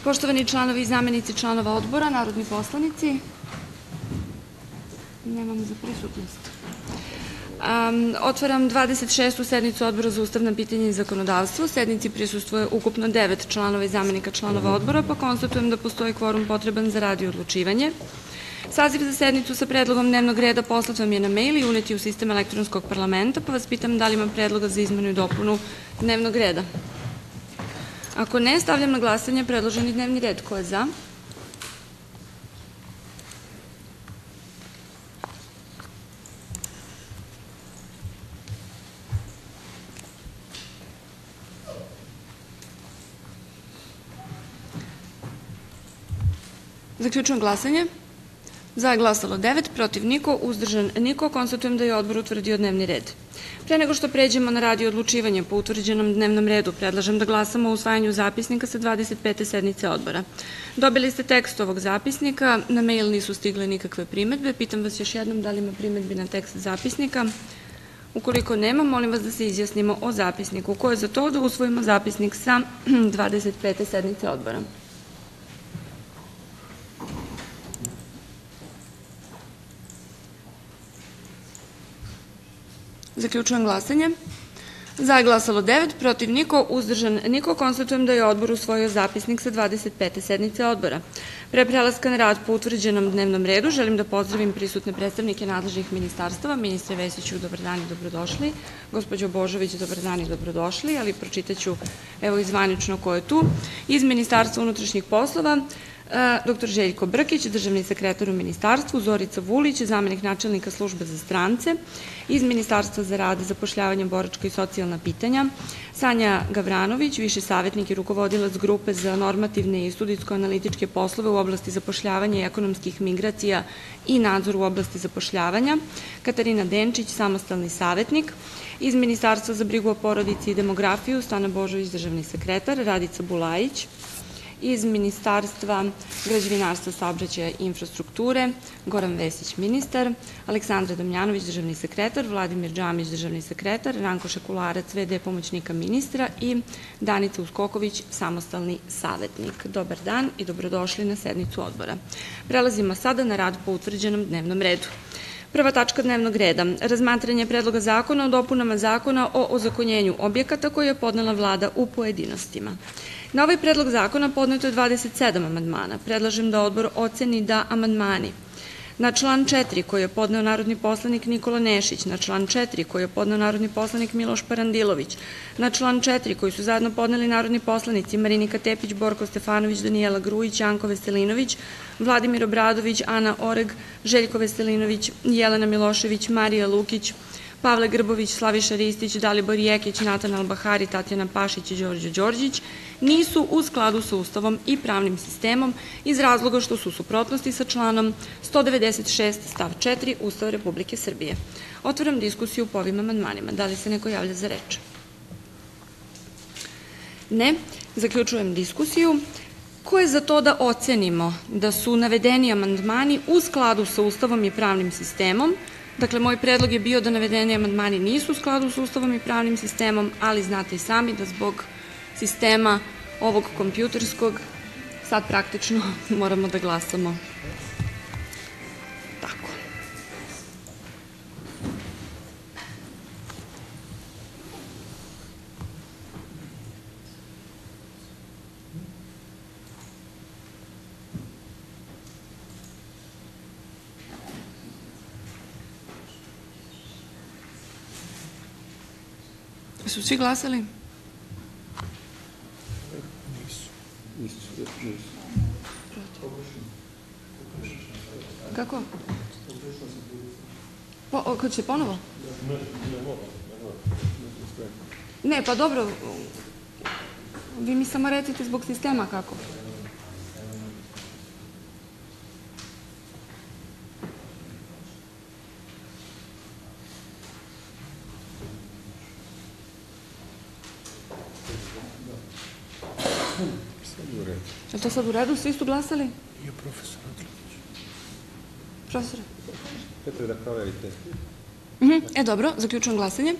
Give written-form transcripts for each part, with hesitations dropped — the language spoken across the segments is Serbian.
Poštovani članovi i zamenici članova odbora, narodni poslanici, nemam za prisutnost. Otvaram 26. sednicu Odbora za ustavna pitanja i zakonodavstvo. Sednici prisustvuje ukupno 9 članova i zamenika članova odbora, pa konstatujem da postoji kvorum potreban za rad i odlučivanje. Saziv za sednicu sa predlogom dnevnog reda poslat vam je na mail i unet je u sistem elektronskog parlamenta, pa vas pitam da li ima predloga za izmenu i dopunu dnevnog reda. Ako ne, stavljam na glasanje predloženi dnevni red. Ko je za? Zaključujem glasanje. Za je glasalo 9, protiv niko, uzdržan niko. Konstatujem da je odbor utvrdio dnevni red. Pre nego što pređemo na rad i odlučivanje po utvrđenom dnevnom redu, predlažem da glasamo o usvajanju zapisnika sa 25. sednice odbora. Dobili ste tekst ovog zapisnika, na mail nisu stigle nikakve primedbe. Pitam vas još jednom da li ima primedbi na tekst zapisnika. Ukoliko nema, molim vas da se izjasnimo o zapisniku. Ko je za to da usvojimo zapisnik sa 25. sednice odbora? Zaključujem glasanje. Za je glasalo 9, protiv niko, uzdržan niko. Konstatujem da je odbor usvojio zapisnik sa 25. sednice odbora. Pre prelaska na rad po utvrđenom dnevnom redu, želim da pozdravim prisutne predstavnike nadležnih ministarstava. Ministre Vesiću, dobar dan i dobrodošli. Gospođo Božović, dobar dan i dobrodošli, ali pročitaću evo i zvanično ko je tu. Iz Ministarstva unutrašnjih poslova, dr. Željko Brkić, državni sekretar u ministarstvu, Zorica Vulić, zamenik načelnika službe za strance, iz Ministarstva za rad, zapošljavanje, boračka i socijalna pitanja, Sanja Gavranović, viši savetnik i rukovodilac grupe za normativne i studijsko-analitičke poslove u oblasti zapošljavanja i ekonomskih migracija i nadzor u oblasti zapošljavanja, Katarina Denčić, samostalni savetnik, iz Ministarstva za brigu o porodici i demografiju, Stana Božović, državni sekretar, Radica Bulajić, iz Ministarstva građevinarstva, saobraćaja i infrastrukture, Goran Vesić, ministar, Aleksandra Damjanović, državni sekretar, Vladimir Džamić, državni sekretar, Ranko Šekularac, v.d. pomoćnika ministra i Danica Uskoković, samostalni savetnik. Dobar dan i dobrodošli na sednicu odbora. Prelazimo sada na rad po utvrđenom dnevnom redu. Prva tačka dnevnog reda – razmatranje Predloga zakona o dopunama Zakona o ozakonjenju objekata koji je podnela Vlada u pojedinostima. Na ovaj predlog zakona podneto je 27 amandmana. Predlažem da odbor oceni da amandmani na član 4 koji je podneo narodni poslanik Nikola Nešić, na član 4 koji je podneo narodni poslanik Miloš Parandilović, na član 4 koji su zajedno podneli narodni poslanici Marinika Tepić, Borko Stefanović, Danijela Grujić, Janko Veselinović, Vladimir Obradović, Ana Oreg, Željko Veselinović, Jelena Milošević, Marija Lukić, Pavle Grbović, Slaviša Ristić, Dalibor Jekić, Natan Albahari, Tatjana Pašić i Đorđe Đorđić nisu u skladu sa Ustavom i pravnim sistemom iz razloga što su u suprotnosti sa članom 196 stav 4 Ustava Republike Srbije. Otvaram diskusiju po ovim amandmanima. Da li se neko javlja za reč? Ne. Zaključujem diskusiju. Ko je za to da ocenimo da su navedeni amandmani u skladu sa Ustavom i pravnim sistemom? Dakle, moj predlog je bio da navedeni amandmani nisu u skladu sa Ustavom i pravnim sistemom, ali znate i sami da zbog sistema ovog kompjuterskog sad praktično moramo da glasamo tako. Su svi glasali? Nisu. Kako? Kad će ponovo? Ne, pa dobro. Vi mi samo recite zbog sistema kako. Je to sad u redu? Svi su glasali? Nije profesor Atlagić. Profesor? Petre, da proverite. Dobro, zaključujem glasanje.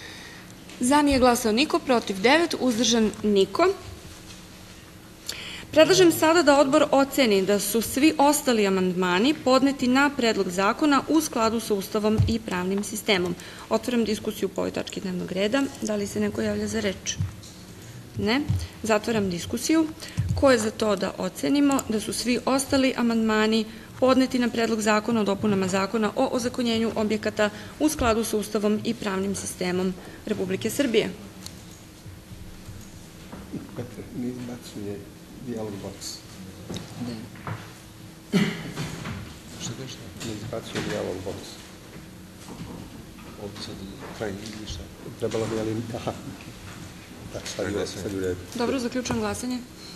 Za nije glasao niko, protiv 9, uzdržan niko. Predlažem sada da odbor oceni da su svi ostali amandmani podneti na Predlog zakona u skladu sa Ustavom i pravnim sistemom. Otvaram diskusiju po ovoj tački dnevnog reda. Da li se neko javlja za reč? Ne. Zatvaram diskusiju. Ko je za to da ocenimo da su svi ostali amandmani podneti na Predlog zakona o dopunama Zakona o ozakonjenju objekata u skladu sa Ustavom i pravnim sistemom Republike Srbije? Petar, ne izbacuje dialog box. Šta? Ne izbacuje dialog box. Ovdje sad kraj ništa. Trebalo bi, ali... Aha. Tak, sad u redu. Dobro, zaključujem glasanje.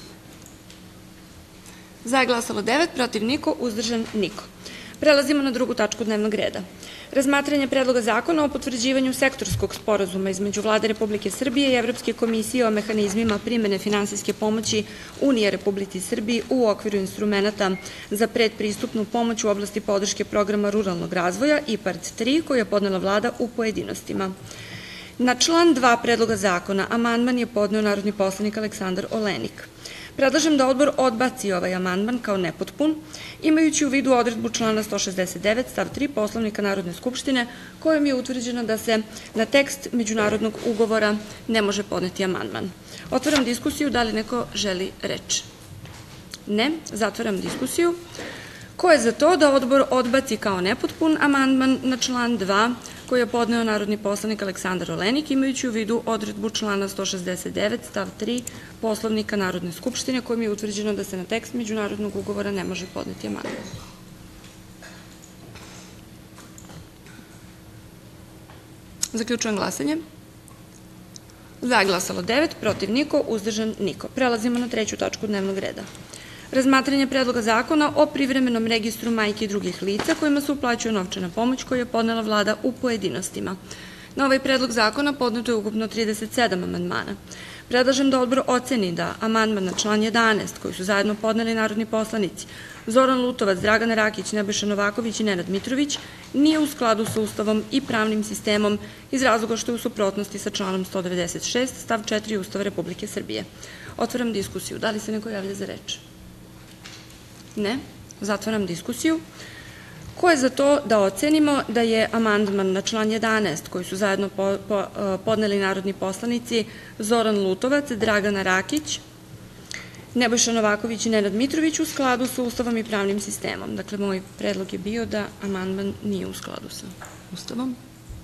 Za je glasalo 9, protiv niko, uzdržan niko. Prelazimo na drugu tačku dnevnog reda. Razmatranje Predloga zakona o potvrđivanju sektorskog sporazuma između Vlade Republike Srbije i Evropske komisije o mehanizmima primene finansijske pomoći Unije Republici Srbiji u okviru instrumenta za predpristupnu pomoć u oblasti podrške programa ruralnog razvoja IPARD 3, koju je podnela Vlada u pojedinostima. Na član 2 Predloga zakona amandman je podneo narodni poslanik Aleksandar Olenik. Predlažem da odbor odbaci ovaj amandman kao nepotpun, imajući u vidu odredbu člana 169 stav 3 Poslovnika Narodne skupštine, kojom je utvrđeno da se na tekst međunarodnog ugovora ne može podneti amandman. Otvaram diskusiju. Da li neko želi reč? Ne. Zatvaram diskusiju. Ko je za to da odbor odbaci kao nepotpun amandman na član 2 koji je podneo narodni poslanik Aleksandar Olenik, imajući u vidu odredbu člana 169 stav 3 Poslovnika Narodne skupštine, kojim je utvrđeno da se na tekst međunarodnog ugovora ne može podneti amandman? Zaključujem glasanje. Za je glasalo 9, protiv niko, uzdržan niko. Prelazimo na treću tačku dnevnog reda. Razmatranje Predloga zakona o privremenom registru majki i drugih lica kojima se uplaćuje novčana pomoć, koju je podnela Vlada u pojedinostima. Na ovaj Predlog zakona podneto je ukupno 37 amandmana. Predlažem da odbor oceni da amandman na član 11, koji su zajedno podneli narodni poslanici Zoran Lutovac, Dragana Rakić, Nebojša Novaković i Nenad Mitrović, nije u skladu sa Ustavom i pravnim sistemom iz razloga što je u suprotnosti sa članom 196 stav 4 Ustava Republike Srbije. Otvaram diskusiju. Da li se neko javlja za reč? Ne. Zatvaram diskusiju. Ko je za to da ocenimo da je amandman na član 11, koji su zajedno podneli narodni poslanici Zoran Lutovac, Dragana Rakić, Nebojša Novaković i Nenad Mitrović, u skladu sa Ustavom i pravnim sistemom? Dakle, moj predlog je bio da amandman nije u skladu sa Ustavom.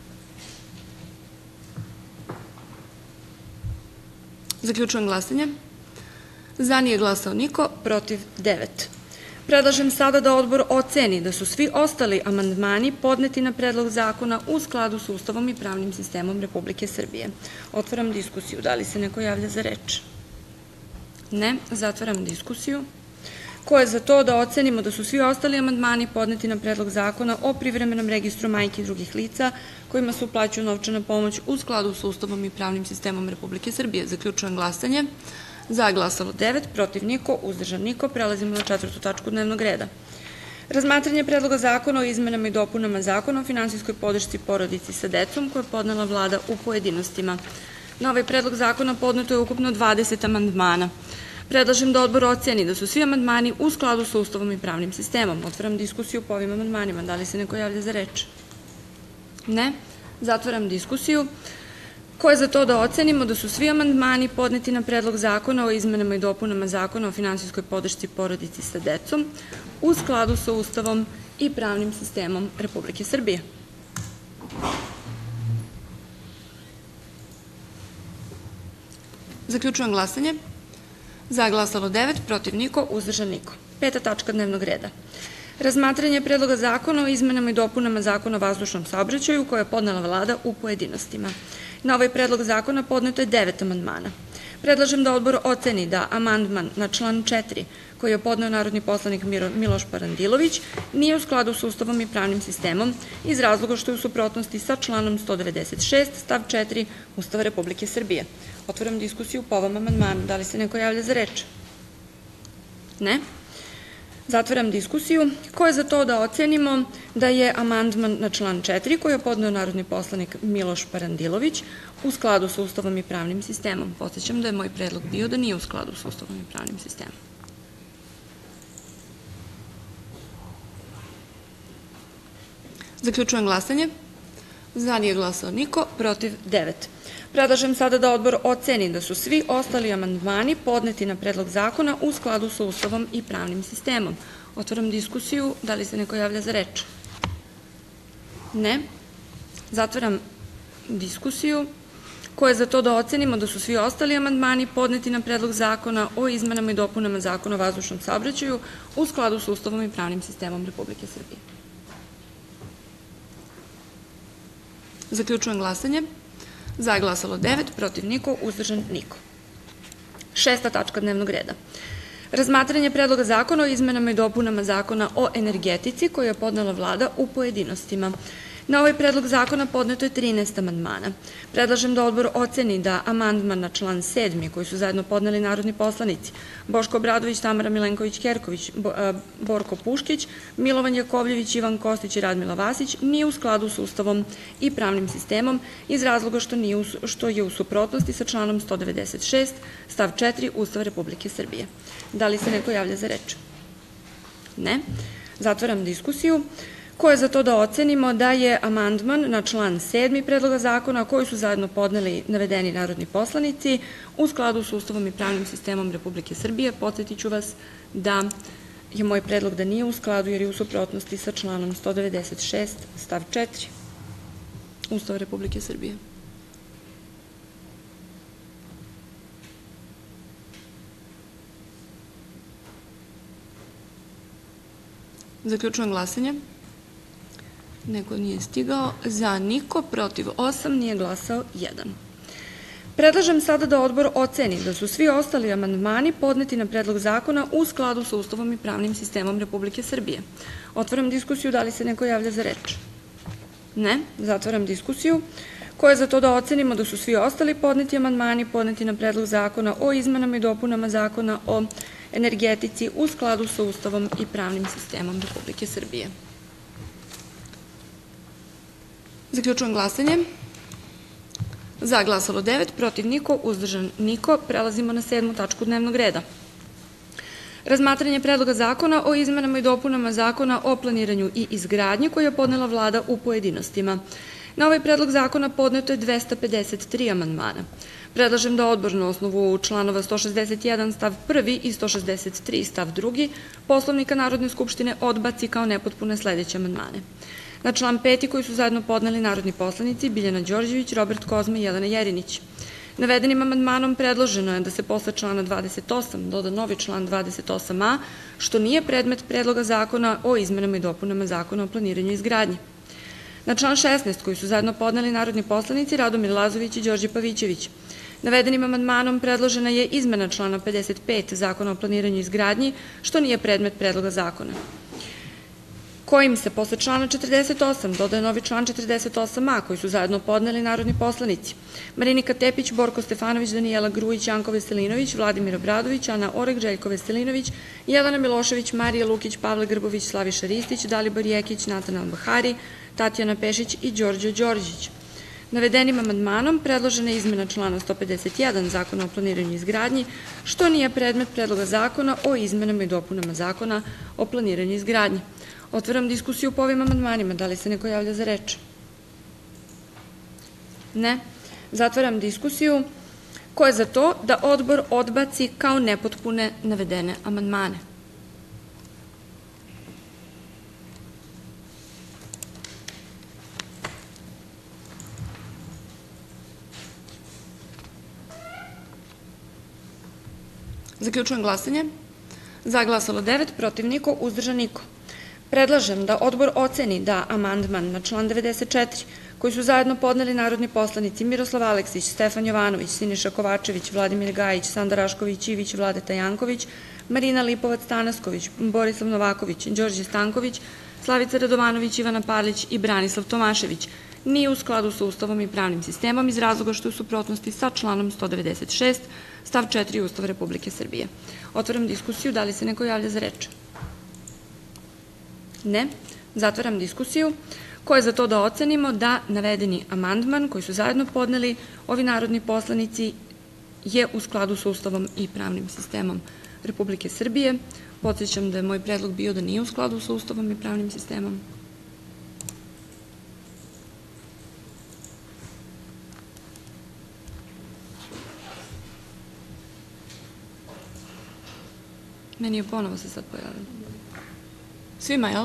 Zaključujem glasanje. Za nije glasao niko, protiv 9. Predlažem sada da odbor oceni da su svi ostali amandmani podneti na Predlog zakona u skladu sa Ustavom i pravnim sistemom Republike Srbije. Otvaram diskusiju. Da li se neko javlja za reč? Ne. Zatvaram diskusiju. Ko je za to da ocenimo da su svi ostali amandmani podneti na Predlog zakona o privremenom registru majki i drugih lica kojima se uplaćuje novčana pomoć u skladu sa Ustavom i pravnim sistemom Republike Srbije? Zaključujem glasanje. Za je glasalo 9, protiv niko, uzdržan niko. Prelazimo na četvrtu tačku dnevnog reda. Razmatranje Predloga zakona o izmenama i dopunama Zakona o finansijskoj podršci porodici sa decom, koje je podnela Vlada u pojedinostima. Na ovaj Predlog zakona podneto je ukupno 20 amandmana. Predlažem da odbor oceni da su svi amandmani u skladu sa Ustavom i pravnim sistemom. Otvaram diskusiju po ovim amandmanima. Da li se neko javlja za reč? Ne. Zatvaram diskusiju. Ko je za to da ocenimo da su svi amandmani podneti na Predlog zakona o izmenama i dopunama Zakona o finansijskoj podršci porodici sa decom u skladu sa Ustavom i pravnim sistemom Republike Srbije? Zaključujem glasanje. Za je glasalo 9, protiv niko, uzdržan niko. Peta tačka dnevnog reda. Razmatranje Predloga zakona o izmenama i dopunama Zakona o vazdušnom saobraćaju, koje je podnela Vlada u pojedinostima. Na ovaj Predlog zakona podneto je 9 amandmana. Predlažem da odbor oceni da amandman na član 4, koji je podneo narodni poslanik Miloš Parandilović, nije u skladu sa Ustavom i pravnim sistemom iz razloga što je u suprotnosti sa članom 196 stav 4 Ustava Republike Srbije. Otvaram diskusiju po ovom amandmanu. Da li se neko javlja za reč? Ne. Zatvaram diskusiju. Ko je za to da ocenimo da je amandman na član 4, koji je podneo narodni poslanik Miloš Parandilović, u skladu sa Ustavom i pravnim sistemom? Podsećam da je moj predlog bio da nije u skladu sa Ustavom i pravnim sistemom. Zaključujem glasanje. Za nije glasao niko, protiv 9. Predlažem sada da odbor oceni da su svi ostali amandmani podneti na predlog zakona u skladu sa Ustavom i pravnim sistemom. Otvaram diskusiju. Da li se neko javlja za reč? Ne. Zatvaram diskusiju. Ko je za to da ocenimo da su svi ostali amandmani podneti na predlog zakona o izmenama i dopunama Zakona o vazdušnom saobraćaju u skladu sa Ustavom i pravnim sistemom Republike Srbije? Zaključujem glasanje. Za je glasalo 9, protiv niko, uzdržan niko. 6. tačka dnevnog reda. Razmatranje predloga zakona o izmenama i dopunama Zakona o energetici koji je podnela Vlada u pojedinostima. Na ovaj predlog zakona podneto je 13 amandmana. Predlažem da odbor oceni da amandman na član 7. koji su zajedno podneli narodni poslanici Boško Obradović, Tamara Milenković-Kerković, Borko Puškić, Milovan Jakovljević, Ivan Kostić i Radmila Vasić nije u skladu sa Ustavom i pravnim sistemom iz razloga što je u suprotnosti sa članom 196 stav 4 Ustava Republike Srbije. Da li se neko javlja za reč? Ne. Zatvaram diskusiju. Ko je za to da ocenimo da je amandman na član 7. predloga zakona koji su zajedno podneli navedeni narodni poslanici u skladu sa Ustavom i pravnim sistemom Republike Srbije? Podsjetiću vas da je moj predlog da nije u skladu jer je u suprotnosti sa članom 196 stav 4 Ustava Republike Srbije. Zaključujem glasanje. Neko nije stigao. Za niko, protiv 8, nije glasao 1. Predlažem sada da odbor oceni da su svi ostali amandmani podneti na predlog zakona u skladu sa Ustavom i pravnim sistemom Republike Srbije. Otvaram diskusiju. Da li se neko javlja za reč? Ne. Zatvaram diskusiju. Ko je za to da ocenimo da su svi ostali podneti amandmani podneti na predlog zakona o izmenama i dopunama Zakona o energetici u skladu sa Ustavom i pravnim sistemom Republike Srbije? Zaključujem glasanje. Za glasalo 9, protiv niko, uzdržan niko. Prelazimo na 7. tačku dnevnog reda. Razmatranje predloga zakona o izmenama i dopunama Zakona o planiranju i izgradnji koji je podnela Vlada u pojedinostima. Na ovaj predlog zakona podneto je 253 amandmana. Predlažem da odbor na osnovu članova 161 stav 1 i 163 stav 2 Poslovnika Narodne skupštine odbaci kao nepotpune sledeće amandmane. Na član 5. koji su zajedno podneli narodni poslanici Biljana Đorđević, Robert Kozma i Jelena Jerinić. Navedenim amandmanom predloženo je da se posle člana 28 doda novi član 28a, što nije predmet predloga zakona o izmenama i dopunama Zakona o planiranju i izgradnji. Na član 16. koji su zajedno podneli narodni poslanici Radomir Lazović i Đorđe Pavićević. Navedenim amandmanom predložena je izmena člana 55 Zakona o planiranju i izgradnji, što nije predmet predloga zakona, kojim se posle člana 48 dodaje novi član 48a koji su zajedno podneli narodni poslanici Marinika Tepić, Borko Stefanović, Danijela Grujić, Janko Veselinović, Vladimir Obradović, Ana Oreg, Željko Veselinović, Jelena Milošević, Marija Lukić, Pavle Grbović, Slaviša Ristić, Dalibor Jekić, Natan Albahari, Tatjana Pešić i Đorđe Đorđić. Navedenim amandmanom predložena je izmena člana 151 Zakona o planiranju i izgradnji, što nije predmet predloga zakona o izmenama i dopunama Zakona o planiranju i izgradnji. Otvaram diskusiju po ovim amandmanima. Da li se neko javlja za reč? Ne. Zatvaram diskusiju. Ko je za to da odbor odbaci kao nepotpune navedene amandmane? Zaključujem glasanje. Za glasalo 9, protiv niko, uzdržan niko. Predlažem da odbor oceni da amandman na član 94, koji su zajedno podneli narodni poslanici Miroslav Aleksić, Stefan Jovanović, Siniša Kovačević, Vladimir Gajić, Sanda Rašković Ivić, Vladeta Janković, Marina Lipovac-Tanasković, Borislav Novaković, Đorđe Stanković, Slavica Radovanović, Ivana Pavlić i Branislav Tomašević, nije u skladu sa Ustavom i pravnim sistemom iz razloga što je u suprotnosti sa članom 196 stav 4 Ustava Republike Srbije. Otvaram diskusiju. Da li se neko javlja za reč? Ne. Zatvaram diskusiju. Ko je za to da ocenimo da navedeni amandman koji su zajedno podneli ovi narodni poslanici je u skladu sa Ustavom i pravnim sistemom Republike Srbije? Podsjećam da je moj predlog bio da nije u skladu sa Ustavom i pravnim sistemom. Meni je ponovo se sad pojavilo. Svima, jel?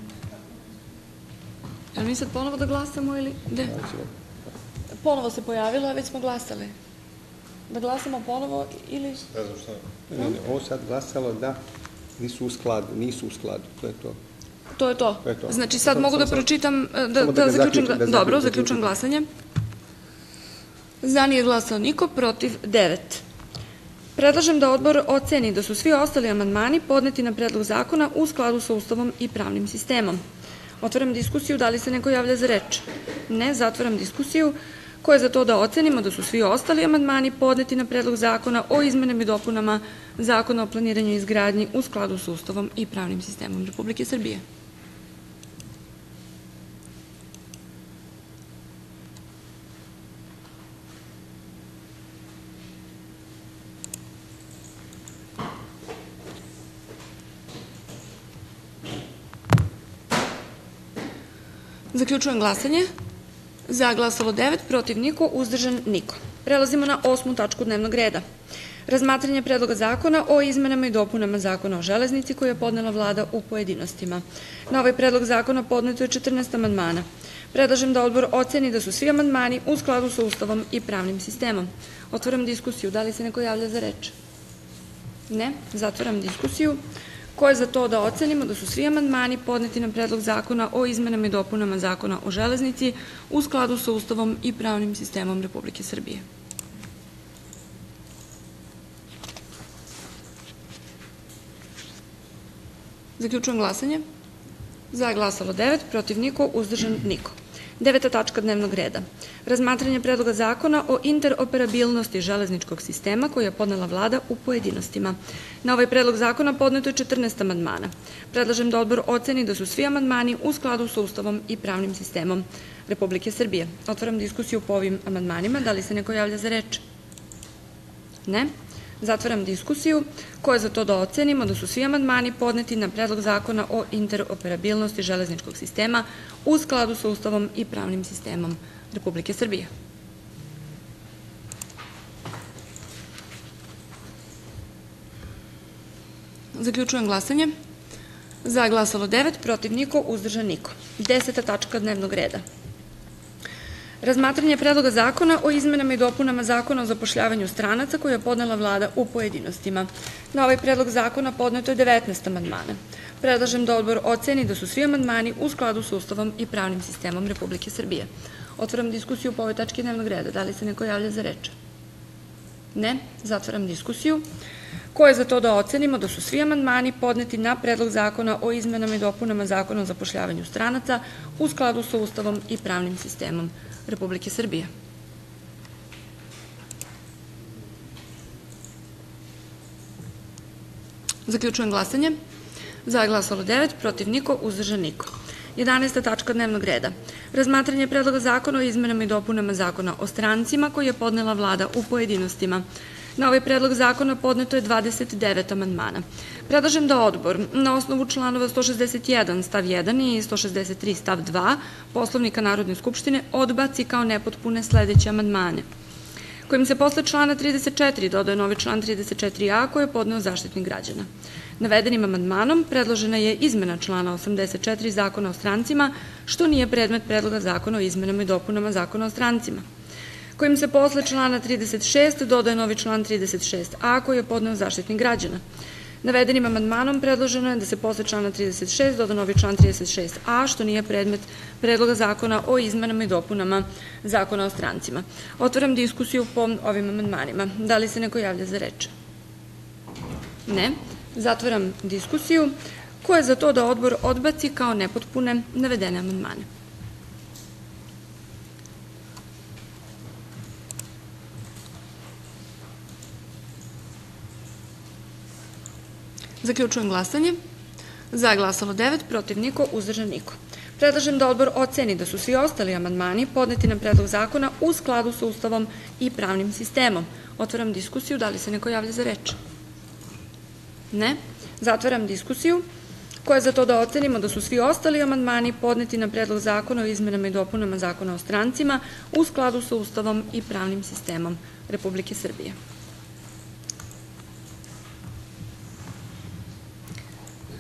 Jel mi sad ponovo da glasamo ili... Gde? Ponovo se pojavilo, a već smo glasali. Da glasamo ponovo ili... Ne znam šta. Ne, ovo sad glasalo da nisu u skladu, to je to. To je to. To je to. Znači sad mogu da pročitam, da da ga zaključim... zaključim, Dobro, zaključujem glasanje. Za nije glasao niko, protiv 9. Predlažem da odbor oceni da su svi ostali amandmani podneti na predlog zakona u skladu sa Ustavom i pravnim sistemom. Otvaram diskusiju, da li se neko javlja za reč? Ne, zatvaram diskusiju. Ko je za to da ocenimo da su svi ostali amandmani podneti na predlog zakona o izmenama i dopunama Zakona o planiranju i izgradnji u skladu sa Ustavom i pravnim sistemom Republike Srbije? Zaključujem glasanje. Za glasalo 9, protiv niko, uzdržan niko. Prelazimo na 8. tačku dnevnog reda. Razmatranje predloga zakona o izmenama i dopunama Zakona o železnici koji je podnela Vlada u pojedinostima. Na ovaj predlog zakona podneto je 14 amandmana. Predlažem da odbor oceni da su svi amandmani u skladu sa Ustavom i pravnim sistemom. Otvaram diskusiju. Da li se neko javlja za reč? Ne. Zatvaram diskusiju. Ko je za to da ocenimo da su svi amandmani podneti na predlog zakona o izmenama i dopunama Zakona o železnici u skladu sa Ustavom i pravnim sistemom Republike Srbije? Zaključujem glasanje. Za glasalo 9, protiv niko, uzdržan niko. 9. tačka dnevnog reda. Razmatranje predloga zakona o interoperabilnosti železničkog sistema koji je podnela Vlada u pojedinostima. Na ovaj predlog zakona podneto je 14 amandmana. Predlažem da odbor oceni da su svi amandmani u skladu sa Ustavom i pravnim sistemom Republike Srbije. Otvaram diskusiju po ovim amandmanima. Da li se neko javlja za reč? Ne. Zatvaram diskusiju. Ko je za to da ocenimo da su svi amandmani podneti na predlog zakona o interoperabilnosti železničkog sistema u skladu sa Ustavom i pravnim sistemom Republike Srbije? Zaključujem glasanje. Za glasalo 9, protiv niko, uzdržan niko. 10. tačka dnevnog reda. Razmatranje predloga zakona o izmenama i dopunama Zakona o zapošljavanju stranaca koji je podnela Vlada u pojedinostima. Na ovaj predlog zakona podneto je 19 amandmana. Predlažem da odbor oceni da su svi amandmani u skladu sa Ustavom i pravnim sistemom Republike Srbije. Otvaram diskusiju po ovoj tački dnevnog reda. Da li se neko javlja za reč? Ne. Zatvaram diskusiju. Ko je za to da ocenimo da su svi amandmani podneti na predlog zakona o izmenama i dopunama Zakona o zapošljavanju stranaca u skladu sa Ustavom i pravnim sistemom Republike Srbije? Zaključujem glasanje. Za je glasalo 9, protiv niko, uzdržan niko. 11. tačka dnevnog reda. Razmatranje predloga zakona o izmenama i dopunama Zakona o strancima koji je podnela Vlada u pojedinostima. Na ovaj predlog zakona podneto je 29 amandmana. Predlažem da odbor na osnovu članova 161 stav 1 i 163 stav 2 Poslovnika Narodne skupštine odbaci kao nepotpune sledeće amandmane. Kojim se posle člana 34 dodaje novi član 34a koji je podneo Zaštitnik građana. Navedenim amandmanom predložena je izmena člana 84 Zakona o strancima, što nije predmet predloga zakona o izmenama i dopunama Zakona o strancima. Kojim se posle člana 36 dodaje novi član 36a koji je podneo Zaštitnik građana. Navedenim amandmanom predloženo je da se posle člana 36 doda novi član 36a, što nije predmet predloga zakona o izmenama i dopunama Zakona o strancima. Otvaram diskusiju po ovim amandmanima. Da li se neko javlja za reč? Ne. Zatvaram diskusiju. Ko je za to da odbor odbaci kao nepotpune navedene amandmane? Zaključujem glasanje. Za je glasalo 9, protiv niko, uzdržan niko. Predlažem da odbor oceni da su svi ostali amandmani podneti na predlog zakona u skladu sa Ustavom i pravnim sistemom. Otvaram diskusiju. Da li se neko javlja za reč? Ne. Zatvaram diskusiju. Ko je za to da ocenimo da su svi ostali amandmani podneti na predlog zakona o izmenama i dopunama Zakona o strancima u skladu sa Ustavom i pravnim sistemom Republike Srbije?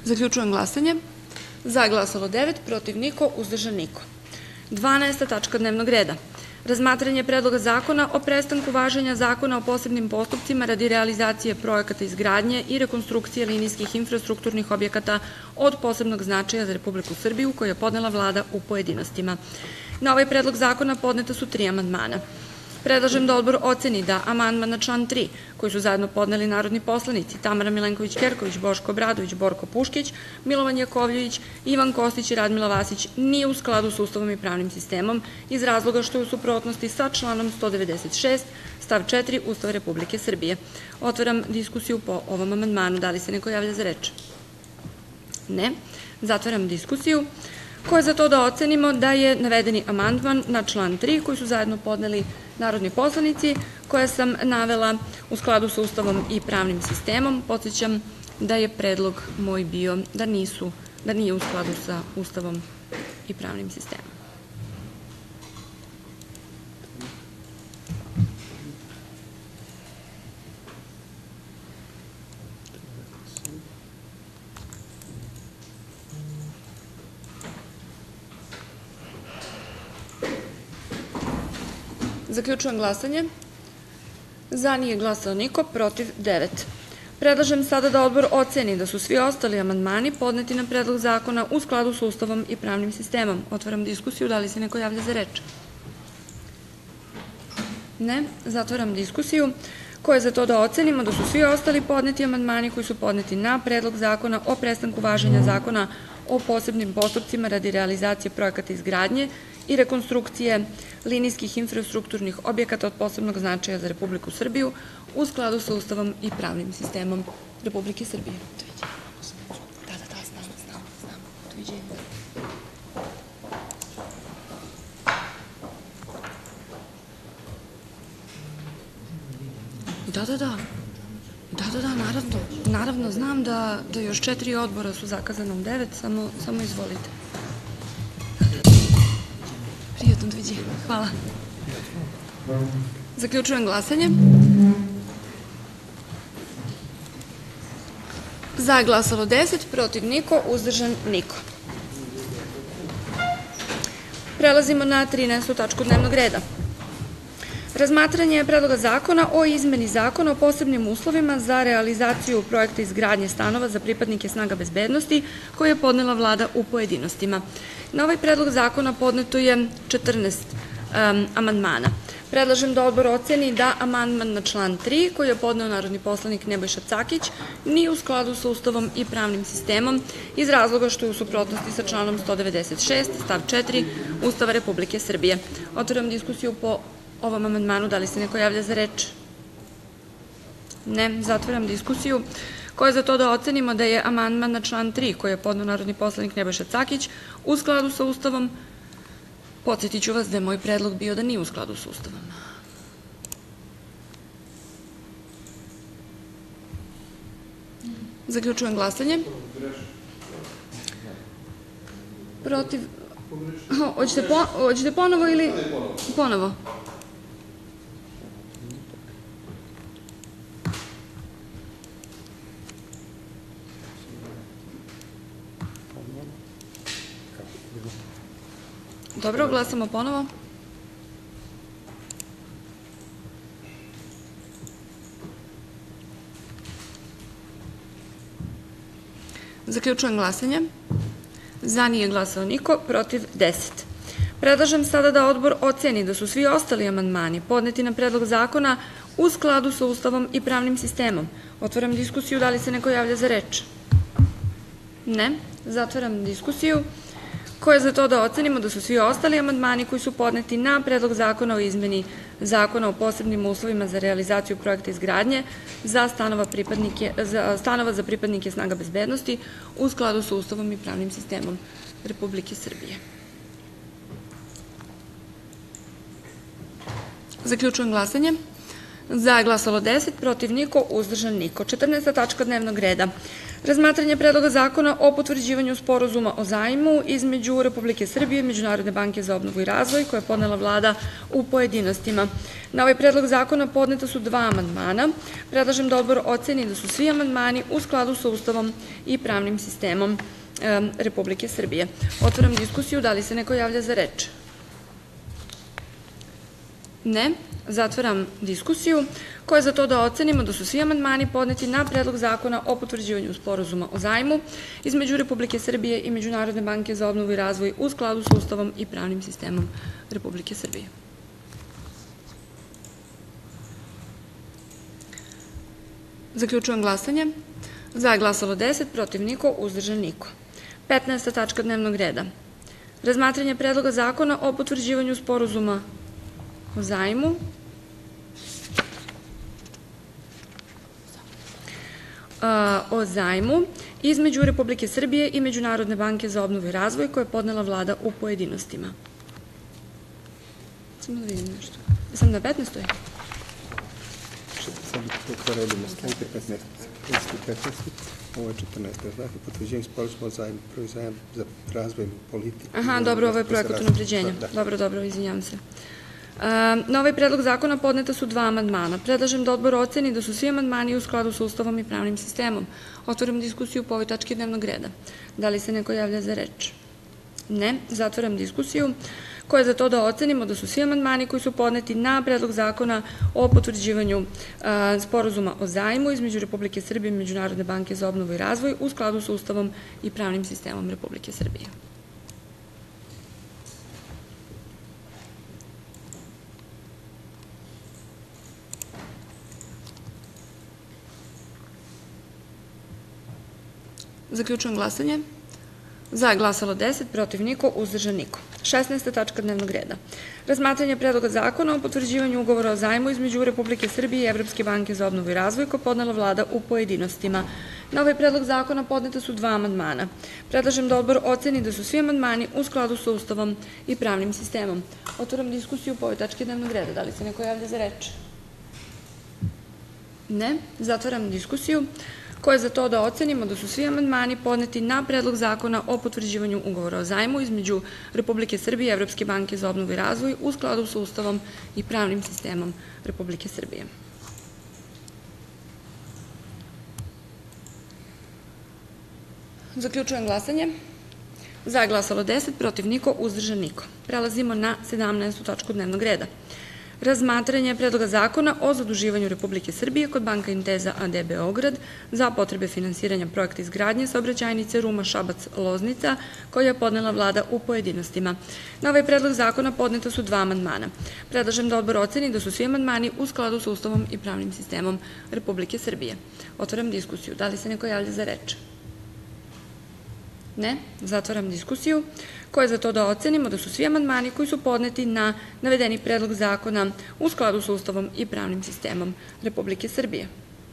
Zaključujem glasanje. Za je glasalo 9, protiv niko, uzdržan niko. 12. tačka dnevnog reda. Razmatranje Predloga zakona o prestanku važenja Zakona o posebnim postupcima radi realizacije projekata izgradnje i rekonstrukcije linijskih infrastrukturnih objekata od posebnog značaja za Republiku Srbiju, koju je podnela Vlada u pojedinostima. Na ovaj predlog zakona podneta su 3 amandmana. Predlažem da Odbor oceni da amandman na član 3, koji su zajedno podneli narodni poslanici Tamara Milenković-Kerković, Boško Obradović, Borko Puškić, Milovan Jakovljević, Ivan Kostić i Radmila Vasić, nije u skladu sa Ustavom i pravnim sistemom iz razloga što je u suprotnosti sa članom 196. stav 4. Ustava Republike Srbije. Otvaram diskusiju po ovom amandmanu. Da li se neko javlja za reč? Ne. Zatvaram diskusiju. Ko je za to da ocenimo da je navedeni amandman na član 3, koji su zajedno podneli narodni poslanici, koje sam navela u skladu sa Ustavom i pravnim sistemom? Podsećam da je predlog moj bio da nije u skladu sa Ustavom i pravnim sistemom. Zaključujem glasanje. Za nije glasao niko, protiv 9. Predlažem sada da Odbor oceni da su svi ostali amandmani podneti na Predlog zakona u skladu sa Ustavom i pravnim sistemom. Otvaram diskusiju. Da li se neko javlja za reč? Ne. Zatvaram diskusiju. Ko je za to da ocenimo da su svi ostali podneti amandmani koji su podneti na Predlog zakona o prestanku važenja Zakona o posebnim postupcima radi realizacije projekata izgradnje i rekonstrukcije linijskih infrastrukturnih objekata od posebnog značaja za Republiku Srbiju u skladu sa Ustavom i pravnim sistemom Republike Srbije. Da, naravno, znam da još 4 odbora su zakazana u 9, samo izvolite. Prijatno, doviđenja. Hvala. Zaključujem glasanje. Za je glasalo 10, protiv niko, uzdržan niko. Prelazimo na 13. tačku dnevnog reda. Razmatranje Predloga zakona o izmeni Zakona o posebnim uslovima za realizaciju projekta izgradnje stanova za pripadnike snaga bezbednosti, koje je podnela Vlada u pojedinostima. Na ovaj predlog zakona podneto je 14 amandmana. Predlažem da Odbor oceni da amandman na član 3, koji je podneo narodni poslanik Nebojša Cakić, nije u skladu sa Ustavom i pravnim sistemom iz razloga što je u suprotnosti sa članom 196. stav 4. Ustava Republike Srbije. Otvaram diskusiju po ovom amandmanu. Da li se neko javlja za reč? Ne. Zatvaram diskusiju. Ko je za to da ocenimo da je amandman na član 3, koji je podneo narodni poslanik Nebojša Cakić, u skladu sa Ustavom? Podsjetiću vas da je moj predlog bio da nije u skladu sa Ustavom. Zaključujem glasanje. Protiv... Hoćete ponovo ili... Ponovo. Dobro, glasamo ponovo. Zaključujem glasanje. Za nije glasao niko, protiv 10. Predlažem sada da Odbor oceni da su svi ostali amandmani podneti na Predlog zakona u skladu sa Ustavom i pravnim sistemom. Otvaram diskusiju. Da li se neko javlja za reč? Ne. Zatvaram diskusiju. Ko je za to da ocenimo da su svi ostali amandmani koji su podneti na Predlog zakona o izmeni Zakona o posebnim uslovima za realizaciju projekta izgradnje za stanova za pripadnike snaga bezbednosti u skladu sa Ustavom i pravnim sistemom Republike Srbije? Zaključujem glasanje. Za je glasalo 10, protiv niko, uzdržan niko. 14. tačka dnevnog reda. Razmatranje Predloga zakona o potvrđivanju Sporazuma o zajmu između Republike Srbije i Međunarodne banke za obnovu i razvoj, koje je podnela Vlada, u pojedinostima. Na ovaj Predlog zakona podneta su 2 amandmana. Predlažem da Odbor oceni da su svi amandmani u skladu sa Ustavom i pravnim sistemom Republike Srbije. Otvaram diskusiju. Da li se neko javlja za reč? Ne. Zatvaram diskusiju. Ko je za to da ocenimo da su svi amandmani podneti na Predlog zakona o potvrđivanju Sporazuma o zajmu između Republike Srbije i Međunarodne banke za obnovu i razvoj u skladu sa Ustavom i pravnim sistemom Republike Srbije? Zaključujem glasanje. Za je glasalo 10, protiv niko, uzdržan niko. 15. tačka dnevnog reda. Razmatranje Predloga zakona o potvrđivanju Sporazuma o zajmu između Republike Srbije i Međunarodne banke za obnovu i razvoj, koje je podnela Vlada, u pojedinostima. Samo da vidim nešto. Sam na 15. Sad redimo, stavite 15. Ovo je 14. Znači, potvrđenje sporazuma o zajmu, prvi zajam za razvoj politike. Aha, dobro, ovo je projekat unapređenja. Dobro, izvinjam se. Na ovaj Predlog zakona podneta su 2 amandmana. Predlažem da Odbor oceni da su svi amandmani u skladu sa Ustavom i pravnim sistemom. Otvaram diskusiju po ovoj tački dnevnog reda. Da li se neko javlja za reč? Ne. Zatvaram diskusiju. Ko je za to da ocenimo da su svi amandmani koji su podneti na Predlog zakona o potvrđivanju Sporazuma o zajmu između Republike Srbije i Međunarodne banke za obnovu i razvoj u skladu sa Ustavom i pravnim sistemom Republike Srbije? Zaključujem glasanje. Za je glasalo 10, protiv niko, uzdržan niko. 16. tačka dnevnog reda. Razmatranje Predloga zakona o potvrđivanju Ugovora o zajmu između Republike Srbije i Evropske banke za obnovu i razvoj, koje je podnela Vlada, u pojedinostima. Na ovaj Predlog zakona podneta su 2 amandmana. Predlažem da Odbor oceni da su svi amandmani u skladu sa Ustavom i pravnim sistemom. Otvaram diskusiju po ovoj tački dnevnog reda. Da li se neko javlja za reč? Ne. Zatvaram diskusiju. Ko je za to da ocenimo da su svi amandmani podneti na Predlog zakona o potvrđivanju Ugovora o zajmu između Republike Srbije i Evropske banke za obnovu i razvoj u skladu sa Ustavom i pravnim sistemom Republike Srbije? Zaključujem glasanje. Za je glasalo 10, protiv niko, uzdržan niko. Prelazimo na 17. tačku dnevnog reda. Razmatranje Predloga zakona o zaduživanju Republike Srbije kod Banka Inteza a.d. Beograd za potrebe finansiranja projekta izgradnje saobraćajnice Ruma-Šabac-Loznica, koja je podnela Vlada, u pojedinostima. Na ovaj Predlog zakona podneta su 2 amandmana. Predlažem da Odbor oceni da su svi amandmani u skladu sa Ustavom i pravnim sistemom Republike Srbije. Otvaram diskusiju. Da li se neko javlja za reč? Ne. Zatvaram diskusiju. Ko je za to da ocenimo da su svi amandmani koji su podneti na navedeni Predlog zakona u skladu sa Ustavom i pravnim sistemom Republike Srbije?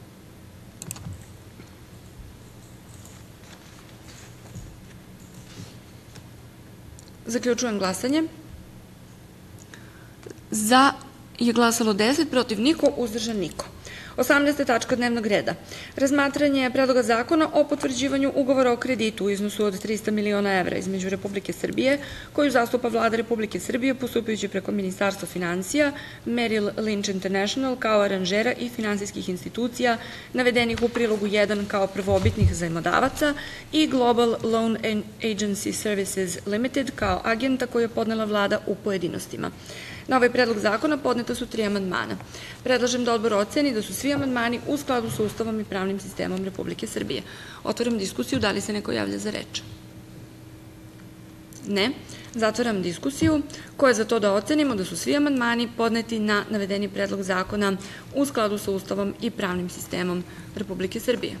Zaključujem glasanje. Za je glasalo 10, protiv niko, uzdržan niko. 18. tačka dnevnog reda. Razmatranje Predloga zakona o potvrđivanju Ugovora o kreditu u iznosu od 300 miliona evra između Republike Srbije, koju zastupa Vlada Republike Srbije postupajući preko Ministarstva finansija, Merrill Lynch International kao aranžera i finansijskih institucija navedenih u prilogu 1 kao prvobitnih zajmodavaca i Global Loan Agency Services Limited kao agenta koju je podnela Vlada, u pojedinostima. Na ovaj Predlog zakona podneta su 3 amandmana. Predlažem da Odbor oceni da su svi amandmani u skladu sa Ustavom i pravnim sistemom Republike Srbije. Otvaram diskusiju. Da li se neko javlja za reč? Ne. Zatvaram diskusiju. Ko je za to da ocenimo da su svi amandmani podneti na navedeni Predlog zakona u skladu sa Ustavom i pravnim sistemom Republike Srbije?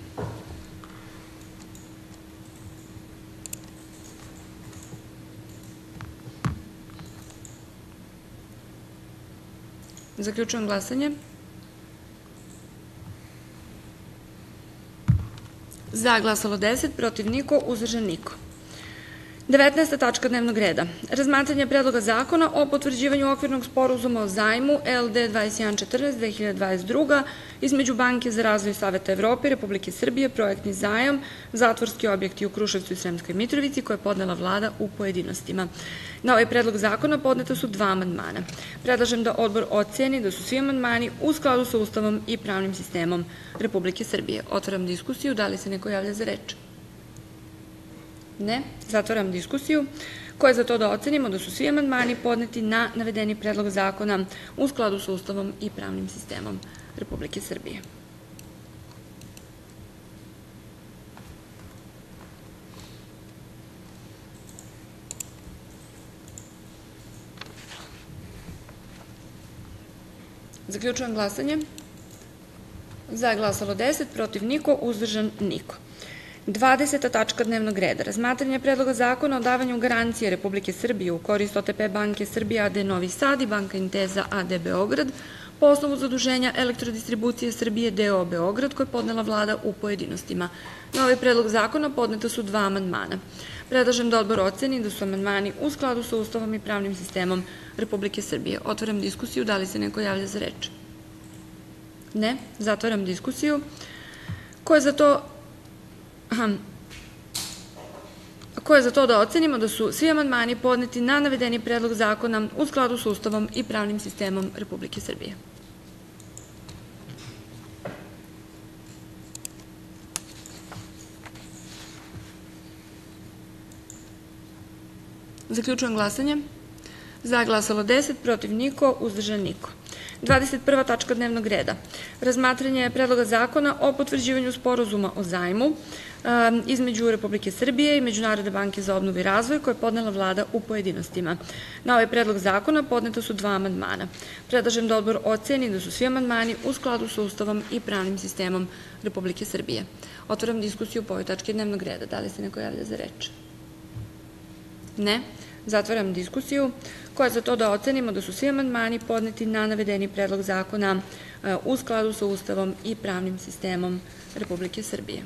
Zaključujem glasanje. Za glasalo 10, protiv niko, uzdržan niko. 19. tačka dnevnog reda. Razmatranje Predloga zakona o potvrđivanju okvirnog sporazuma o zajmu LD 2114-2022 između Banke za razvoj Saveta Evrope i Republike Srbije, projektni zajam, zatvorski objekti u Kruševcu i Sremskoj Mitrovici, koje je podnela Vlada u pojedinostima. Na ovaj predlog zakona podneta su 2 amandmana. Predlažem da Odbor oceni da su svi amandmani u skladu sa Ustavom i pravnim sistemom Republike Srbije. Otvaram diskusiju. Da li se neko javlja za reč? Ne. Zatvaram diskusiju. Ko je za to da ocenimo da su svi amandmani podneti na navedeni predlog zakona u skladu sa Ustavom i pravnim sistemom Republike Srbije? Zaključujem glasanje. Za je glasalo 10, protiv niko, uzdržan niko. 20. tačka dnevnog reda. Razmatranje Predloga zakona o davanju garancije Republike Srbije u korist OTP banke Srbija a.d. Novi Sad i Banka Inteza a.d. Beograd po osnovu zaduženja Elektrodistribucije Srbije d.o. Beograd, koje je podnela Vlada u pojedinostima. Na ovaj predlog zakona podneta su 2 amandmana. Predlažem da Odbor oceni da su amandmani u skladu sa Ustavom i pravnim sistemom Republike Srbije. Otvaram diskusiju. Da li se neko javlja za reč? Ne. Zatvaram diskusiju. Ko je za to da ocenimo da su svi amandmani podneti na navedeni predlog zakona u skladu sa Ustavom i pravnim sistemom Republike Srbije? Zaključujem glasanje. Za je glasalo 10, protiv niko, uzdržan niko. 21. tačka dnevnog reda. Razmatranje Predloga zakona o potvrđivanju sporazuma o zajmu između Republike Srbije i Međunarodne banke za obnovu i razvoj, koje je podnela Vlada u pojedinostima. Na ovaj predlog zakona podneta su 2 amandmana. Predlažem da Odbor oceni da su svi amandmani u skladu sa Ustavom i pravnim sistemom Republike Srbije. Otvaram diskusiju po ovoj tački dnevnog reda. Da li se neko javlja za reč? Ne. Zatvaram diskusiju. Ko je za to da ocenimo da su svi amandmani podneti na navedeni predlog zakona u skladu sa Ustavom i pravnim sistemom Republike Srbije?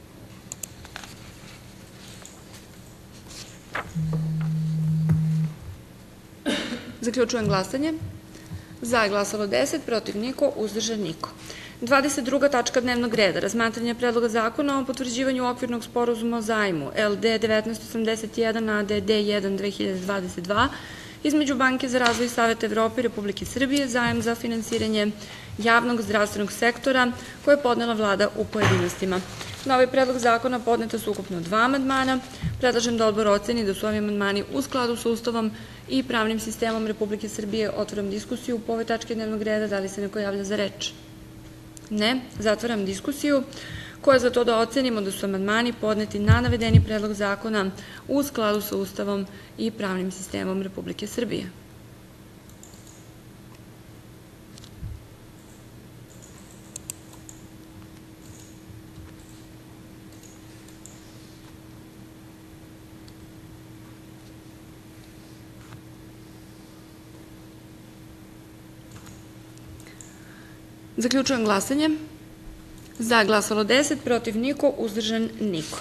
Zaključujem glasanje. Za je glasalo 10, protiv niko, uzdržan niko. 22. tačka dnevnog reda. Razmatranje Predloga zakona o potvrđivanju okvirnog sporazuma o zajmu LD 1981 ADD 1 2022 između Banke za razvoj Saveta Evrope i Republike Srbije, zajam za finansiranje javnog zdravstvenog sektora, koje je podnela Vlada u pojedinostima. Na ovaj predlog zakona podneta su ukupno 2 amandmana. Predlažem da Odbor oceni da su ovi amandmani u skladu sa Ustavom i pravnim sistemom Republike Srbije. Otvaram diskusiju po ovoj tački dnevnog reda. Da li se neko javlja za reč? Ne. Zatvaram diskusiju. Ko je za to da ocenimo da su amandmani podneti na navedeni predlog zakona u skladu sa Ustavom i pravnim sistemom Republike Srbije? Zaključujem glasanje. Za je glasalo 10, protiv niko, uzdržan niko.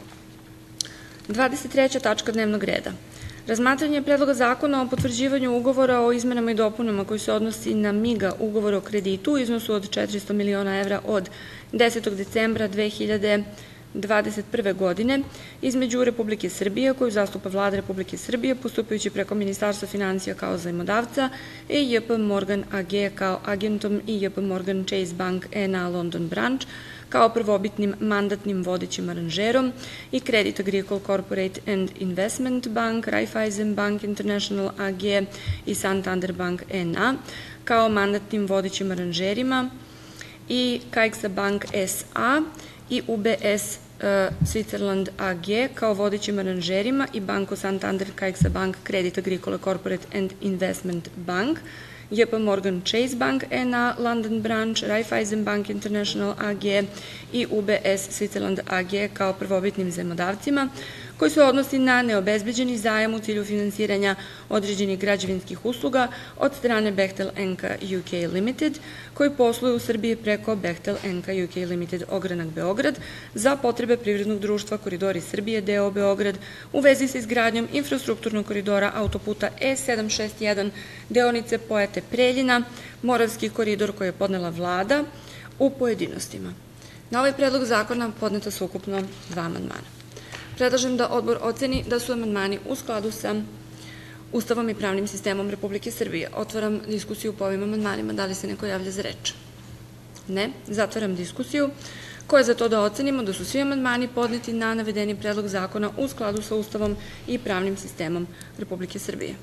23. tačka dnevnog reda. Razmatranje Predloga zakona o potvrđivanju ugovora o izmenama i dopunama koji se odnosi na MIGA ugovor o kreditu u iznosu od 400 miliona evra od 10. decembra 2021. godine između Republike Srbije, koju zastupa Vlada Republike Srbije postupajući preko Ministarstva finansija kao zajmodavca i JP Morgan AG kao agentom i JP Morgan Chase Bank N.A. London Branch kao prvobitnim mandatnim vodećim aranžerom i Credit Agricole Corporate and Investment Bank, Raiffeisen Bank International AG i Santander Bank N.A. kao mandatnim vodećim aranžerima i Caixa Bank S.A. i UBS Switzerland AG kao vodećim aranžerima i Banco Santander Caixa Bank Credit Agricole Corporate and Investment Bank, JP Morgan Chase Bank N.A. London Branch, Raiffeisen Bank International AG i UBS Switzerland AG kao prvobitnim zajmodavcima koji se odnosi na neobezbeđeni zajam u cilju finansiranja određenih građevinskih usluga od strane Bechtel NK UK Limited, koji posluje u Srbiji preko Bechtel NK UK Limited Ogranak Beograd za potrebe privrednog društva Koridori Srbije d.o. Beograd u vezi sa izgradnjom infrastrukturnog koridora autoputa E761 deonice Pojate Preljina, Moravski koridor koji je podnela Vlada, u pojedinostima. Na ovaj predlog zakona podneta su ukupno 2 amandmana. Predlažem da Odbor oceni da su amandmani u skladu sa Ustavom i pravnim sistemom Republike Srbije. Otvaram diskusiju po ovim amandmanima. Da li se neko javlja za reč? Ne. Zatvaram diskusiju. Ko je za to da ocenimo da su svi amandmani podneti na navedeni predlog zakona u skladu sa Ustavom i pravnim sistemom Republike Srbije?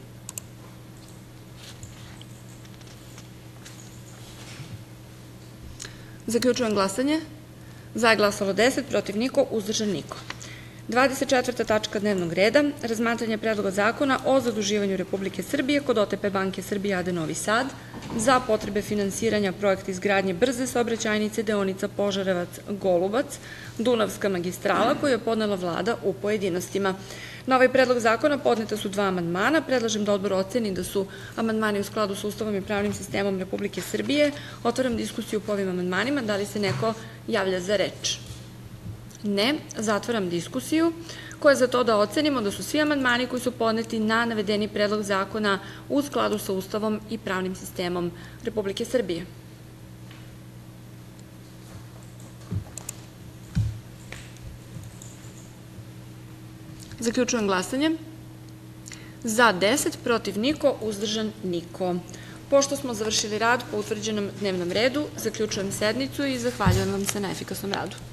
Zaključujem glasanje. Za je glasalo 10, protiv niko, uzdržan niko. 24. tačka dnevnog reda – razmatranje predloga zakona o zaduživanju Republike Srbije kod OTP banke Srbije a.d. Novi Sad za potrebe finansiranja projekta izgradnje brze saobraćajnice deonica Požarevac-Golubac, Dunavska magistrala, koju je podnela Vlada u pojedinostima. Na ovaj predlog zakona podneta su 2 amandmana. Predlažem da Odbor oceni da su amandmani u skladu sa Ustavom i pravnim sistemom Republike Srbije. Otvaram diskusiju po ovim amandmanima. Da li se neko javlja za reč? Ne. Zatvaram diskusiju. Ko je za to da ocenimo da su svi amandmani koji su podneti na navedeni predlog zakona u skladu sa Ustavom i pravnim sistemom Republike Srbije? Zaključujem glasanje. Za 10, protiv niko, uzdržan niko. Pošto smo završili rad po utvrđenom dnevnom redu, zaključujem sednicu i zahvaljujem vam se na efikasnom radu.